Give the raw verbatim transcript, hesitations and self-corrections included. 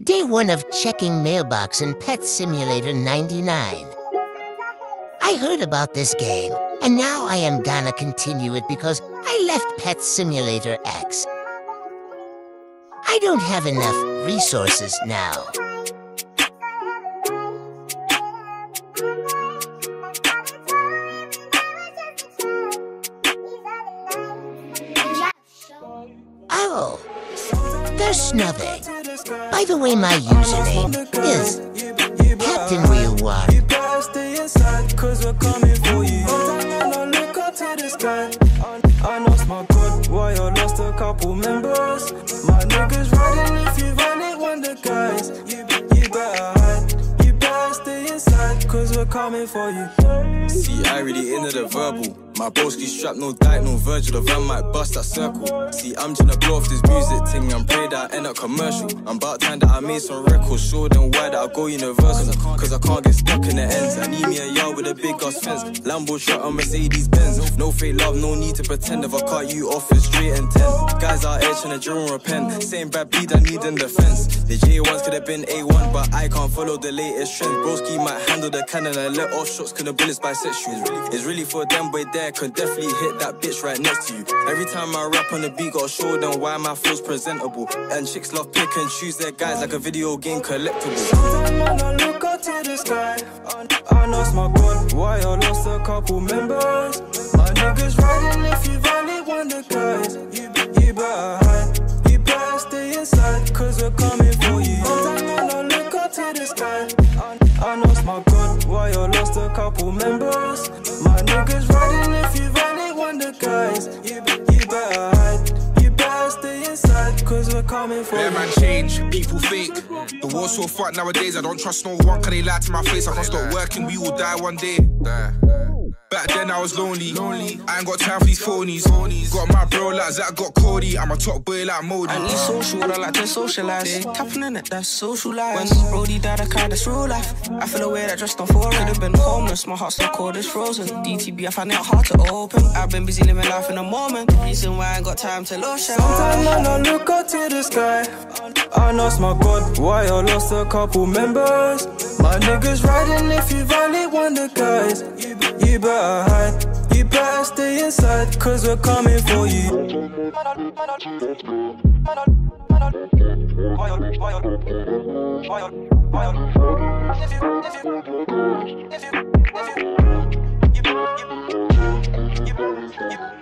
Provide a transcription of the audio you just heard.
Day one of checking mailbox in Pet Simulator ninety-nine. I heard about this game, and now I am gonna continue it because I left Pet Simulator X. I don't have enough resources now. Oh, they're snubbing. By the way, my username is Captain Real One. Cause we're coming for you. I look up to the sky. I lost my God, why I lost a couple members. My niggas riding if you run it, one the guys. You, you better hide, you better stay inside. Cause we're coming for you. See, I really into the verbal. My broski strapped, no Dyke, no Virgil. The van might bust that circle. See, I'm tryna blow off this music thing and pray that I end up commercial. I'm about time that I made some records, show them why that I go universal. Cause I can't get stuck in the ends. I need me a yard with a big ass fence. Lambo shot on Mercedes Benz. No fake love, no need to pretend. If I cut you off, it's straight and ten. Guys out here tryna drill and repent. Same Brad Pitt, I need in defense. The J ones could have been A one, but I can't follow the latest trends. Broski might handle the cannon and let off shots, cause the bullets bisexual. It's really for them, boy, there could definitely hit that bitch right next to you. Every time I rap on the beat, gotta show them why my flow's presentable. And chicks love pick and choose their guys like a video game collectible. Sometimes I look up to the sky. I lost my God, why I lost a couple members. My niggas riding if you valid one the guys. You, you better hide, you better stay inside. Cause we're coming for you. Sometimes I look up to the sky. I lost my God, why I lost a couple members. My niggas riding if you valid one the guys. You, you better hide, you better stay inside. Cause we're coming for you. Yeah, man, change, people fake. The war's so fucked nowadays, I don't trust no one. Can they lie to my face? I can't stop working, we all die one day. Back then I was lonely. lonely. I ain't got time for these phonies. phonies. Got my bro like Zach, got Cody. I'm a top boy like Modi. I need social, I like to socialise. Tapping in it, that's social life. When Brody died, I cried, that's real life. I feel away that just don't feel right. Could've been homeless, my heart's so cold, it's frozen. D T B, I find it hard to open. I've been busy living life in the moment. Reason why I ain't got time to lotion. Sometimes I look up to the sky. I lost my God, why I lost a couple members. My niggas riding if you valid one the guys. You, you better hide, you better stay inside. Cause we're coming for you. If you, if you, if you, if you, if you, if you, if you,